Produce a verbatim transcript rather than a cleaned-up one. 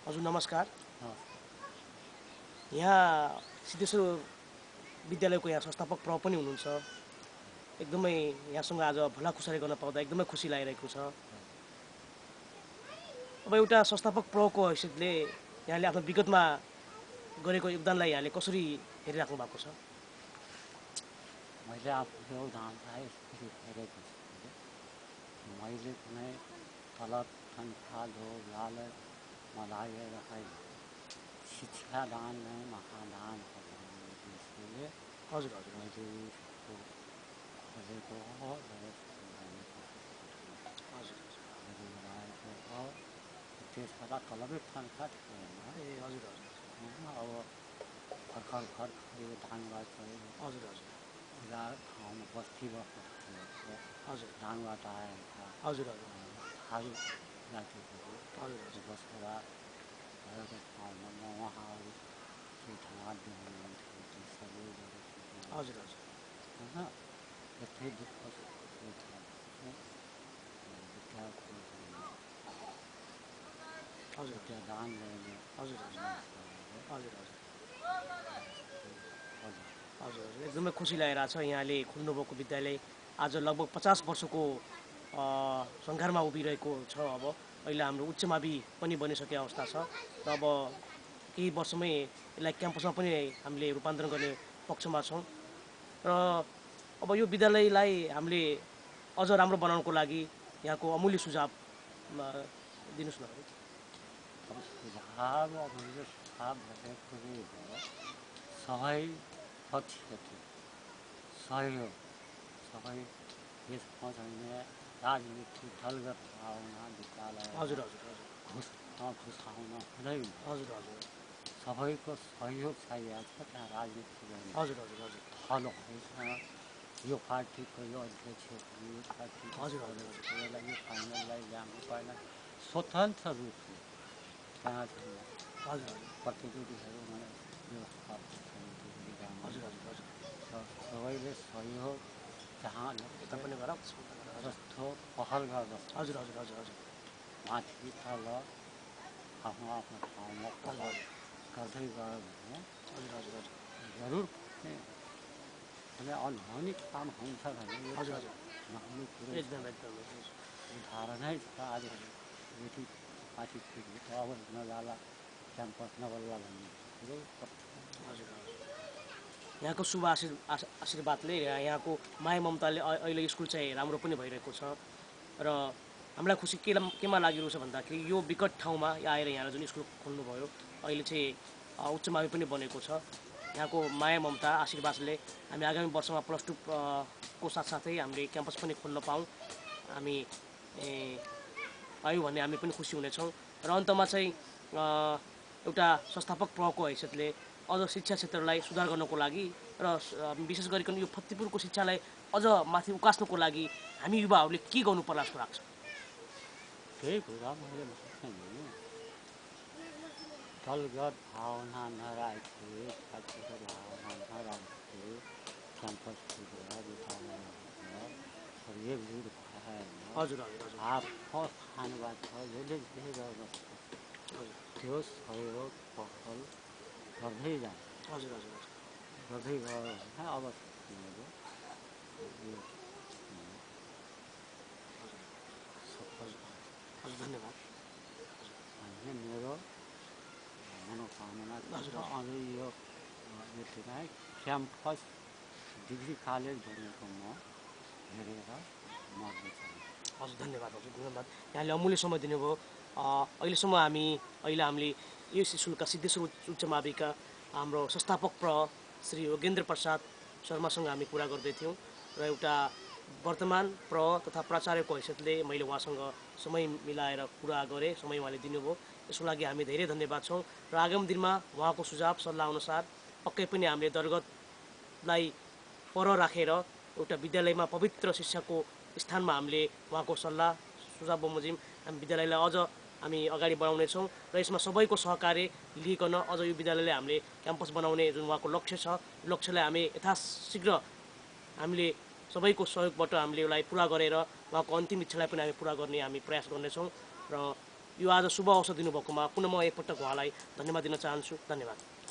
हजुर नमस्कार। हाँ, यहाँ सिद्धेश्वर विद्यालयको यहाँ संस्थापक प्र पनि हुनुहुन्छ। एकदमै यहाँसँग आज भलाखुसारी गर्न पाउँदा एकदमै खुसी लागिरहेको छ। अब एउटा संस्थापक प्रको हैसियतले यहाँले आफ्नो विगतमा गरेको योगदानलाई यहाँले कसरी हेरिराख्नु भएको छ? मैले आफ्नो योगदानलाई यसरी हेरेको छु कि मैले कुनै तलब तनखा लोभ लालच मलाएर होइन, शिक्षादान नै महादान हो भन्ने उद्देश्यले हजुर हजुर मैले यसको खोजेको हो र यसको गर्ने कोसिस गरेको हजुर मैले बनाएको हो। त्यसबाट तलबै तनखा थिएन। ए हजुर हजुर होइन, अब भर्खर भर्खर यो धानबाट चाहिँ हजुर हजुर एउटा ठाउँमा बस्ती बस्नु थियो, हजुर धानबाट आएका हजुर हजुर थारू जातिहरू हजुर बसेर भएको ठाउँमा म उहाँहरू चाहिँ ढाँट दिनुहुन्थ्यो, त्यो सबै गरेको हजुर हजुर होइन। यस्तै दुःख सुखको चाहिँ विद्यार्थी हजुर विद्यादान ल्याउने हजुर मानिसहरूले हजुर हजुर हजुर हजुर हजुर एकदमै खुसी लागिरहेको छ। यहाँले खोल्नुभएको विद्यालय आज लगभग पचास वर्षको सङ्घारमा उभिरहेको छ। अब अहिले हाम्रो उच्च मावि पनि बनिसकेको अवस्था छ र अब केही वर्षमै यसलाई क्याम्पसमा पनि हामीले रूपान्तरण गर्ने पक्षमा छौँ र अब यो विद्यालयलाई हामीले अझ राम्रो बनाउनको लागि यहाँको अमूल्य सुझाव अ, दिनुहोस् न। अब सुझाव मैले सुझाव भनेको नै हो सबै पक्षले सहयोग सबै यसमा चाहिँ राजनीतिक दलगत भावना विद्यालय हजुर हजुर हजुर घुस नघुसाउन हुँदैन। हजुर हजुर सबैको सहयोग चाहिएको छ। त्यहाँ राजनीति गर्ने हजुर हजुर हजुर थलो होइन, यो पार्टीको यो अध्यक्ष हो, यो पार्टीको हजुर, हजुर, सदस्य हो, यसलाई यो फाइनललाई ल्याउनु पर्ने स्वतन्त्र रूपले त्यहाँ चाहिँ हजुर हजुर प्रतिनिधिहरू मलाई व्यवस्थापन समितिहरू जानु हजुर हजुर हजुर स- सबैले सहयोग जहाँ यता पनि गर जस्तो पहल गर्दछ हजुर हजुर हजुर हजुर माथि तल आफ्नो आफ्नो ठाउँमा पहल गर्दै गयो भने हजुर हजुर हजुर जरुर पनि कुनै अनहोनी काम हुन्छ भने यो हजुर, त हजुर। नहुने कुरै छ। एकदम एकदम एकदम। उदाहरणै छ आज यदि माथि पुग्यो त अब नजाला क्याम्पस नबल्ला भन्ने कुरो हजुर हजुर यहाँको शुभ आशीर् आश- आशीर्वादले यहाँ- यहाँको माया ममताले अ- अहिले स्कुल चाहिँ राम्रो पनि भइरहेको छ र हामीलाई खुसी के केमा लागिरहेको छ भन्दाखेरि यो विकट ठाउँमा आएर यहाँ जुन स्कुल खोल्नुभयो अहिले चाहिँ अ, उच्च मावि पनि बनेको छ। यहाँको माया ममता आशीर्वादले हामी आगामी वर्षमा प्लस टू को साथसाथै हामीले क्याम्पस पनि खोल्न पाऊँ हामी ए, पायौँ भन्ने हामी पनि खुसी हुनेछौँ। र अन्तमा चाहिँ अ, एउटा संस्थापक प्रको हैसियतले अझ शिक्षा क्षेत्रलाई सुधार गर्नको लागि र अ, विशेष गरिकन यो फत्तिपुरको शिक्षालाई अझ माथि उकास्नुको लागि हामी युवाहरूले के गर्नु पर्ला जस्तो लाग्छ? त्यही कुरा मैले भनेँ नि, दलगत भावना नराखे, जातिगत भावना नराखे, क्याम्पस पुगेर विद्यालयहरूमा सब एकजुट भएर हजुर हजुर हजुर आफ्नो स्थानबाट जसले जे गर्न सक्छ हजुर त्यो सहयोग पहल गर्दै जान्छ। हजुर हजुर हजुर गर्दै गयो भने अब तिमीहरू यो सफल हजुर धन्यवाद। भन्ने मेरो मनोकामना छ। हजुर, हजुर। अझै यो यति नै क्याम्पस डिग्री कलेज भनेको म हेरेर मर्दैछु। हजुर धन्यवाद हजुर धन्यवाद। यहाँले अमूल्य समय दिनुभयो। अ, अहिलेसम्म हामी अहिले हामीले यस स्कुलका सिद्धेश्वर उच्च उच्च माविका हाम्रो संस्थापक प्र श्री योगेन्द्र प्रसाद शर्मासँग हामी कुरा गर्दै थियौँ र एउटा वर्तमान प्र तथा प्राचार्यको हैसियतले मैले उहाँसँग समय मिलाएर कुरा गरेँ, समय उहाँले दिनुभयो। यसको लागि हामी धेरै धन्यवाद छौँ र आगामी दिनमा उहाँको सुझाव सल्लाह अनुसार पक्कै पनि हामीले दरगतलाई पर राखेर एउटा विद्यालयमा पवित्र शिक्षाको स्थानमा हामीले उहाँको सल्लाह सुझाव बमोजिम हामी विद्यालयलाई अझ हामी अगाडि बढाउनेछौँ र यसमा सबैको सहकार्य लिइकन अझ यो विद्यालयलाई हामीले क्याम्पस बनाउने जुन उहाँको लक्ष्य छ यो लक्ष्यलाई हामी यथाशीघ्र हामीले सबैको सहयोगबाट हामीले यसलाई पुरा गरेर उहाँको अन्तिम इच्छालाई पनि हामी पुरा गर्ने हामी प्रयास गर्नेछौँ र यो आज शुभ अवसर दिनुभएकोमा पुनः म एकपटक उहाँलाई धन्यवाद दिन चाहन्छु। धन्यवाद।